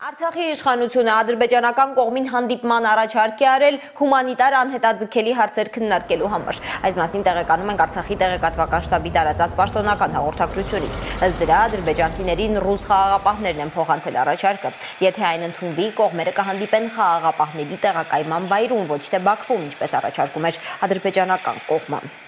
Արցախի իշխանությունը ադրբեջանական կողմին հանդիպման առաջարկ է արել հումանիտար անհետաձգելի հարցեր քննարկելու համար։ Այս մասին տեղեկանում ենք Արցախի տեղեկատվական շտաբի տարածած պաշտոնական հաղորդագրությունից։ Ըստ դրա ադրբեջանցիներին ռուս խաղաղապահներն են փոխանցել առաջարկը։ Եթե այն ընդունվի, կողմերը կհանդիպեն խաղաղապահների տեղակայման վայրում, ոչ թե Բաքվում, ինչպես առաջարկում էր ադրբեջանական կողմը։